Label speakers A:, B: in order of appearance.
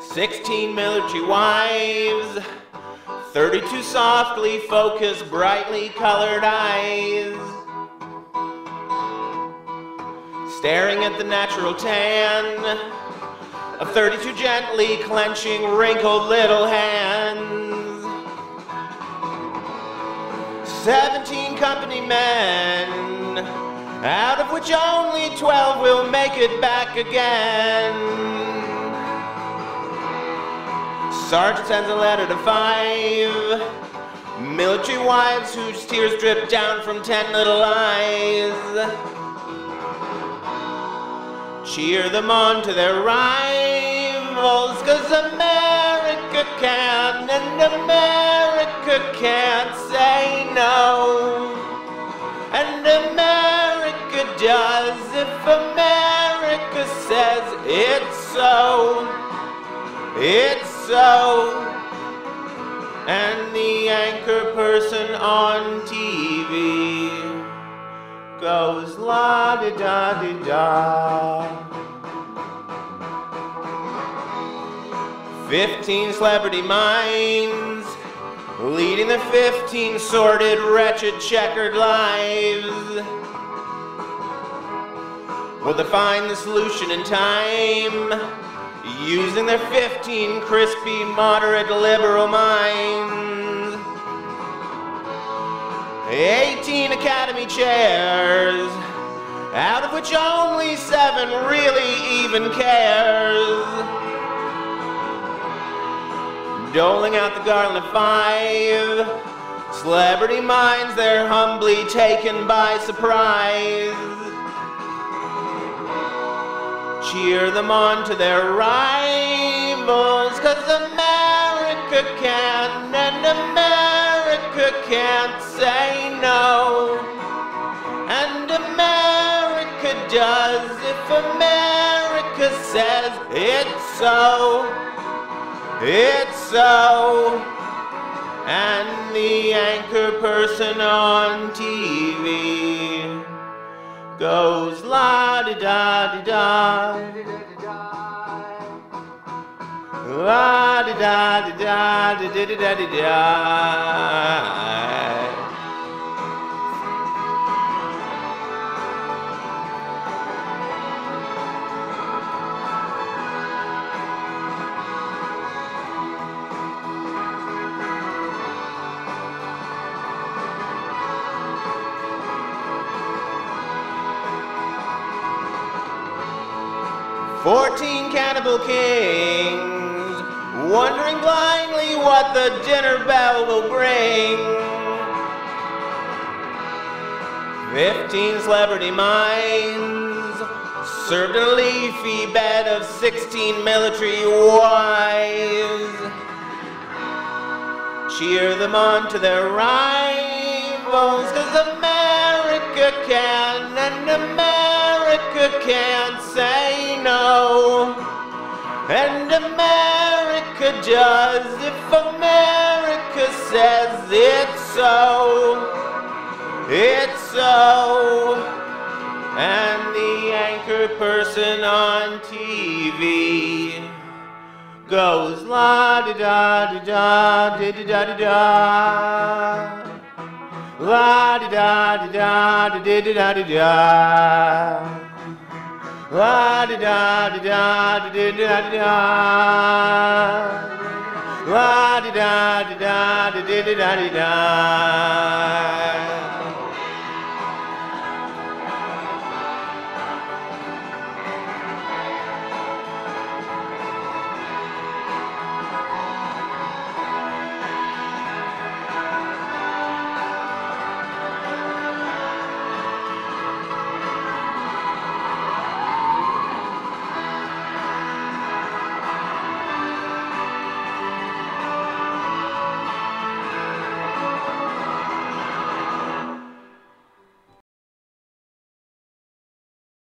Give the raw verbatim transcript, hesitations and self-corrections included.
A: Sixteen military wives, thirty-two softly focused, brightly colored eyes, staring at the natural tan of thirty-two gently clenching wrinkled little hands. Seventeen company men, out of which only twelve will make it back again. Sergeant sends a letter to five military wives whose tears drip down from ten little eyes. Cheer them on to their rivals, 'cause America can and America can't say no. And America does if America says it's so. It's so. And the anchor person on T V goes la-di-da-di-da. Fifteen celebrity minds, leading their fifteen sordid, wretched, checkered lives. Will they find the solution in time, using their fifteen crispy, moderate, liberal minds? Eighteen Academy chairs, out of which only seven really even cares, doling out the garland of five celebrity minds they're humbly taken by surprise. Cheer them on to their rivals, 'cause America can and America can't say no. And America does if America says it's so. It's so. And the anchor person on T V goes la-di-da-di-da, la-di-da-di-da-di-da-di-da-di-da. Fourteen cannibal kings, wondering blindly what the dinner bell will bring. Fifteen celebrity minds, served in a leafy bed of sixteen military wives. Cheer them on to their rivals, 'cause America can and America can't say no. And America does if America says it's so. It's so. And the anchor person on T V goes la-di-da-di-da, di-di-da-di-da, la-di-da-di-da, di-di-da-di-da, la-di-da-di-da, di-di-da-di-da, la-di-da-di-da, di-di-da-di-da.